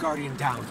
Guardian down.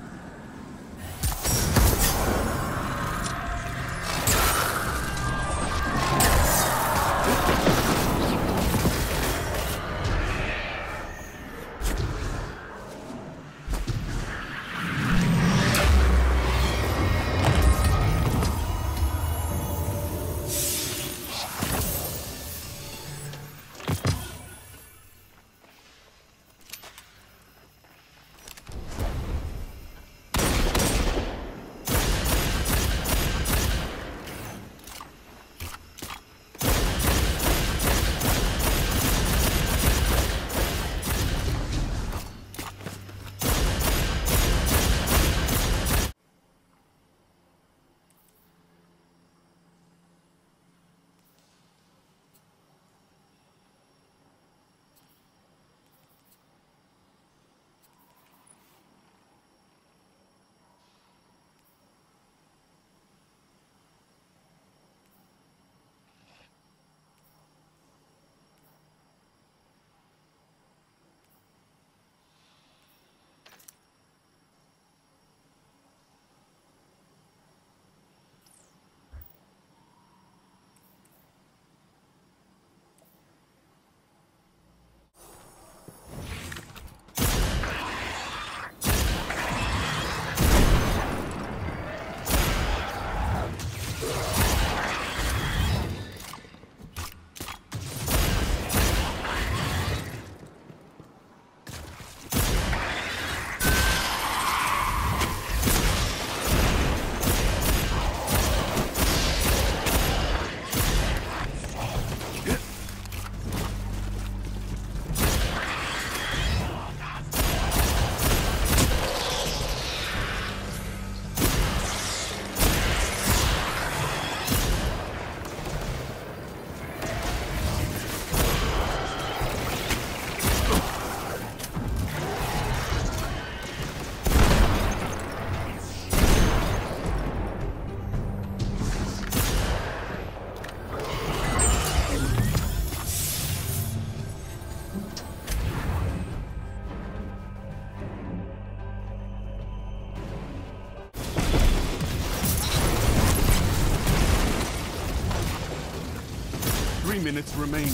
Minutes remaining.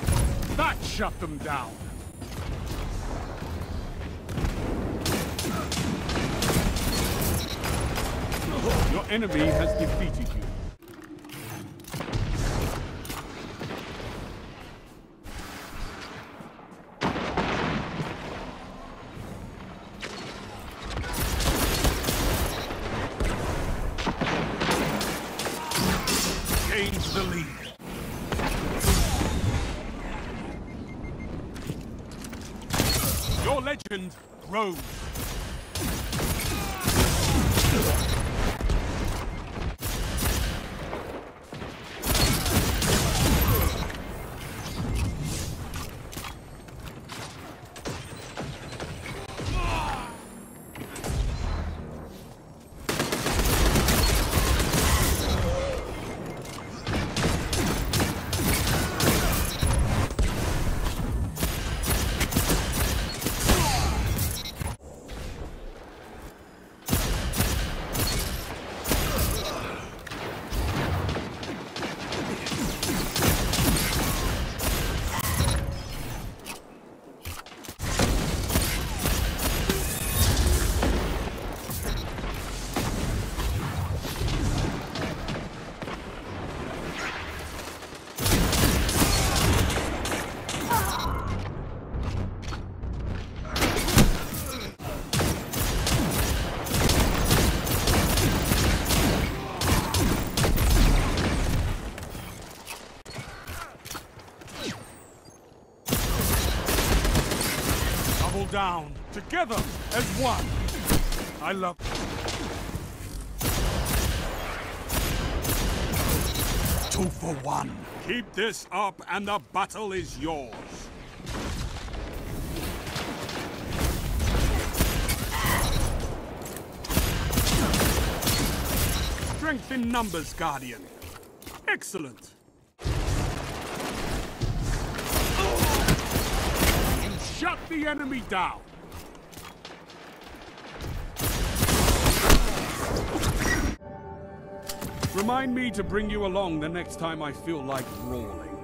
That shut them down. Your enemy has defeated you. Gains the lead. Your legend grows. Down, together as one. I love... 2 for 1. Keep this up and the battle is yours. Strength in numbers, Guardian. Excellent. Shut the enemy down! Remind me to bring you along the next time I feel like brawling.